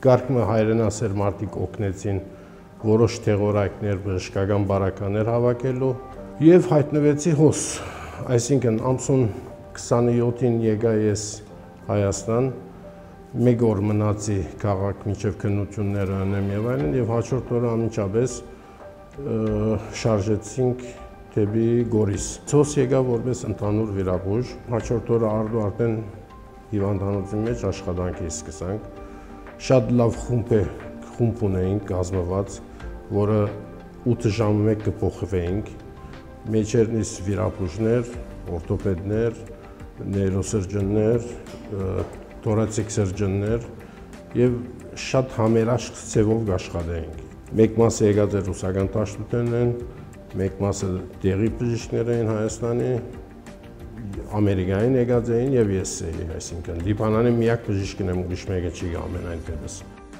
Կարգը հայրենասեր մարդիկ օգնեցին որոշ թեղորայքներ, բժշկական բարականներ հավաքելու եւ հայտնվեցի հոս, այսինքն ամսուն 27-ին եկա ես Հայաստան, մեկ օր մնացի քաղաք մինչև քննությունները անեմ եւ այլն եւ հաջորդ օրը անմիջապես շարժեցինք դեպի Գորիս։ Ցոս եկա որպես ընդհանուր վիրաբույժ, հաջորդ օրը արդեն հիվանդանոցի մեջ աշխատանքի սկսանք։ Շատ լավ խումբ ունեինք կազմված, որը 8 ժամը մեկ կփոխվեինք։ Մեջերնից վիրաբույժներ, օրթոպեդներ, նեյրոսերջեններ, թորացիկ սերջեններ եւ շատ համերաշխ ձևով աշխատեինք։ Մեկ մասը եկած էր ռուսական դաշնությունն, մեկ մասը տեղի բժիշկներ էին Հայաստանի, Ամերիկային եկած էին եւ ես էի, այսինքն Լիբանանի միակ բժիշկն եմ, ուրիշ մեկը չի գա ամենայն դեպս։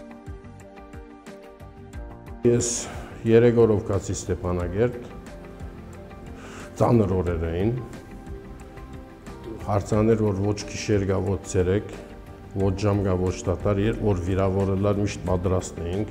Ես 3 օրով կացի Ստեփանագերտ, ծանր օրեր էին, հարցաներ, որ ոչ գիշեր գա, ոչ ցերեկ, ոչ ժամ գա, ոչ տատար, որ վիրավորելար միշտ պատրաստ էինք։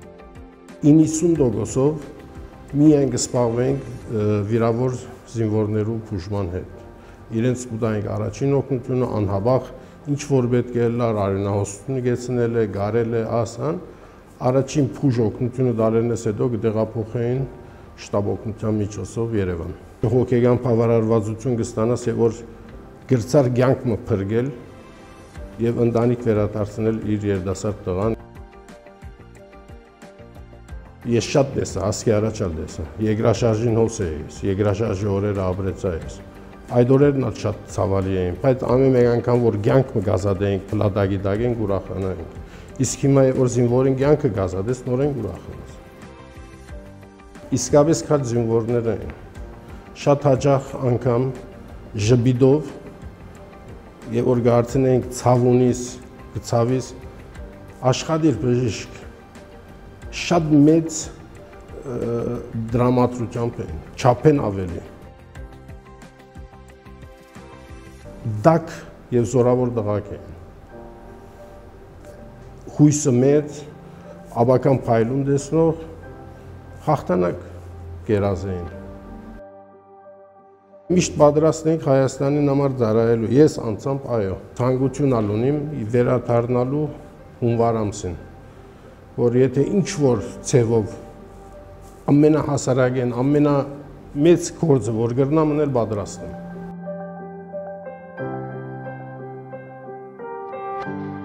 90%-ով միայն կսպաղվենք վիրավոր զինվորներու բուժման հետ։ Իրենց կուտայինք առաջին օգնությունը, անհաբախ, ինչ որ պետք է լար, արյունահոսությունը գեցնել է, գարել է, ասան, առաջին բուժ օգնությունը դարելնես հետո կտեղափոխեին շտաբ օգնության միջոցով Երևան։ Հոգեգան բավարարվածություն կստանաս, որ գրծար կյանքը փրկել եւ ընտանիք վերադարձնել իր երիտասարդ տղան։ Ես շատ տեսա, ասկի առաջալ տեսա, երկրաշարժին հոս էի ես, երկրաշարժի օրերը ապրեցա ես։ Այդ օրերն ալ շատ ցավալի էին, բայց ամեն մեկ անգամ, որ կյանքը գազադեինք, փլատակի տակենք, ուրախանայինք։ Իսկ հիմա որ զինվորին կյանքը գազադես, նորեն ուրախանաս։ Իսկապես քաջ զինվորներ էին, շատ հաճախ անգամ ժբիդով եւ որ գարցնենք ցավունից, գցավից աշխատիր բժիշկ շատ մեծ դրամատրությամբ են, չափեն ավելի։ Դակ եւ զորավոր տղաք են։ Հույսը մեծ, աբական փայլուն տեսնող, հաղթանակ կերազ էին։ Միշտ պատրաստ ենք Հայաստանին համար ծառայելու, ես անցամբ այո, ցանկություն ալունիմ վերադառնալու հունվար ամսին, որ եթե ինչ-որ ցևով ամենահասարակ են, ամենամեծ գործը, որ գրնա մնել պատրաստ եմ։